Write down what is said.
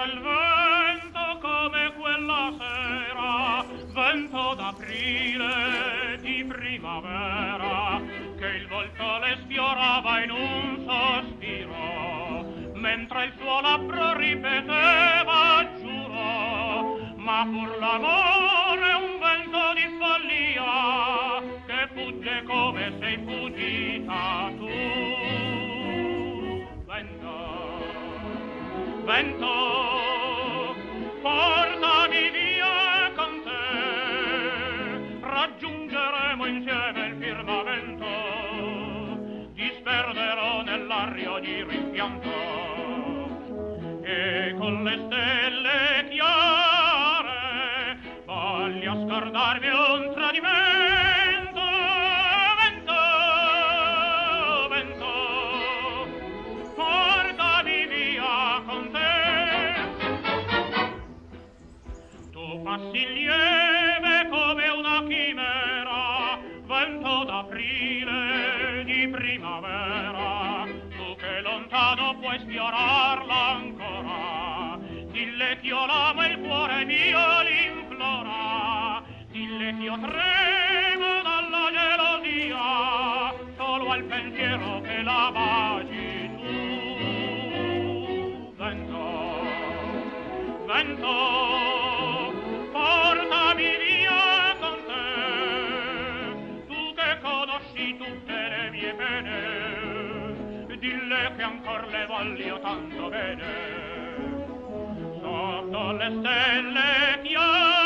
quel vento come quella sera, vento d'aprile, di primavera, che il volto le sfiorava in un sospiro, mentre il suo labbro ripeteva giuro, ma pur l'amore è un vento di follia, che fugge come sei fuggita tu. Vento, portami via con te, raggiungeremo insieme il firmamento, disperderò nell'aria di rimpianto, e con le stelle chiare voglio scordarmi un tradimento. Vento, vento, portami via con te. Tu passi lieve come una chimera, vento d'aprile, di primavera, tu che lontano puoi sfiorarla ancora, dille ch'io l'amo e il cuore mio l'implora, dille ch'io tremo dalla gelosia, solo al pensiero che la baci tu. Vento, vento, portami via con te, tu che conosci tutte le mie pene, dille che ancor le voglio tanto bene, sotto le stelle chiare